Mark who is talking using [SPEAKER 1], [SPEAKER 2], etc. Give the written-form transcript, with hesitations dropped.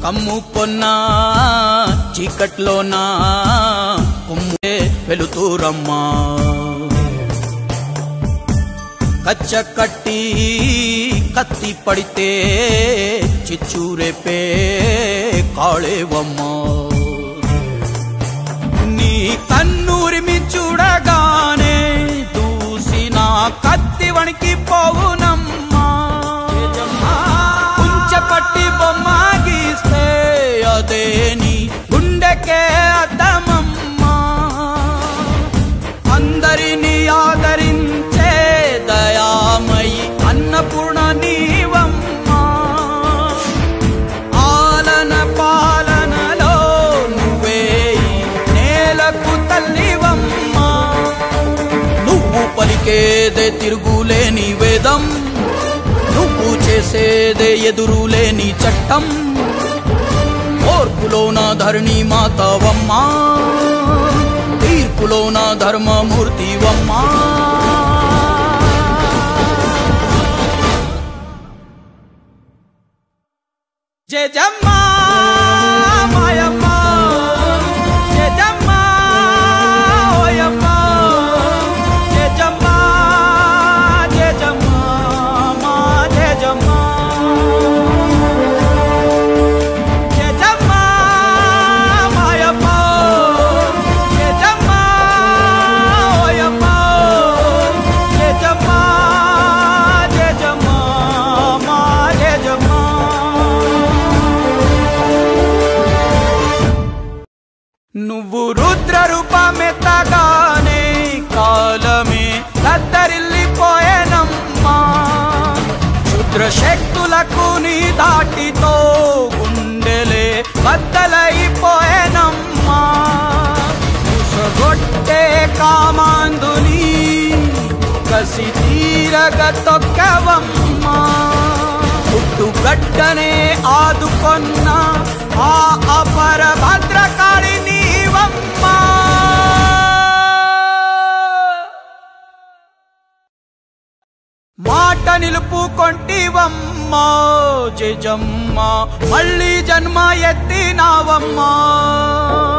[SPEAKER 1] కమ్ముకొన్నా చీకట్లోనా కుమ్మే వెలుతురమ్మా కచ్చ కట్టి కత్తి పడితే చిచ్చురేపే కాళేవమ్మా నీ కన్నూరిమి చూడగానే దూసిన కత్తి వణికి పోవునమ్మా కుంచెపట్టి బొమ్మ గీస్తే అదే నీ గుండెకే అద్దమమ్మా అందరినీ ఆదరించే దయామయి అన్నపూర్ణ నీవమ్మా ఆలన పాలనలో నువ్వే నేలకు తల్లివమ్మా నువ్వు పలికేదే తిరుగులేని వేదం నువ్వు చేసేదే ఎదురులేని చట్టం ఓర్పులోన ధరణి మాతవమ్మా తీర్పులోన ధర్మమూర్తివమ్మా జయజమ్మా మాయమ్మా జయజమ్మా ఓయమ్మా జయజమ్మా జయజమ్మా మా జయజమ్మా జయజమ్మా మాయమ్మా జయజమ్మా ఓయమ్మా జయజమ్మా జయజమ్మా మా జయజమ్మా నువ్వు రుద్ర రూపమెత్తగానే కాలమే దద్దరిల్లిపోయేనమ్మా రుద్ర శక్తులకు నీ దాటితో గుండెలే బద్దలైపోయేనమ్మా ఉసగొట్టే కామాందుని కసి తీరగ తొక్కవమ్మా పుట్టుగడ్డనే ఆదుకొన్న ఆ అపర భద్రకాళి నీవమ్మా మాట నిలుపుకొంటివమ్మా జయజమ్మా మళ్ళీ జన్మ ఎత్తినావమ్మా